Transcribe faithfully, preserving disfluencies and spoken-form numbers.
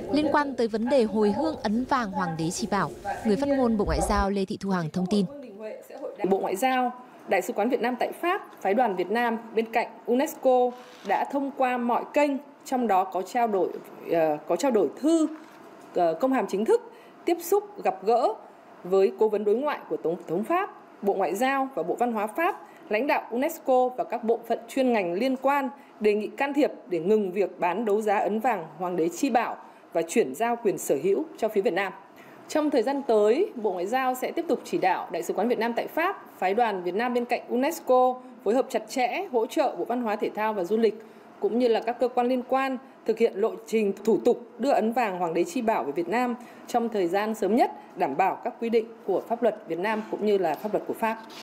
Liên quan tới vấn đề hồi hương ấn vàng Hoàng đế Chi Bảo, người phát ngôn Bộ Ngoại giao Lê Thị Thu Hằng thông tin. Bộ Ngoại giao, Đại sứ quán Việt Nam tại Pháp, Phái đoàn Việt Nam bên cạnh UNESCO đã thông qua mọi kênh, trong đó có trao đổi có trao đổi thư, công hàm chính thức, tiếp xúc, gặp gỡ với cố vấn đối ngoại của Tổng thống Pháp, Bộ Ngoại giao và Bộ Văn hóa Pháp, lãnh đạo UNESCO và các bộ phận chuyên ngành liên quan đề nghị can thiệp để ngừng việc bán đấu giá ấn vàng Hoàng đế Chi Bảo và chuyển giao quyền sở hữu cho phía Việt Nam. Trong thời gian tới, Bộ Ngoại giao sẽ tiếp tục chỉ đạo Đại sứ quán Việt Nam tại Pháp, Phái đoàn Việt Nam bên cạnh UNESCO phối hợp chặt chẽ, hỗ trợ Bộ Văn hóa Thể thao và Du lịch cũng như là các cơ quan liên quan thực hiện lộ trình thủ tục đưa ấn vàng Hoàng đế Chi Bảo về Việt Nam trong thời gian sớm nhất, đảm bảo các quy định của pháp luật Việt Nam cũng như là pháp luật của Pháp.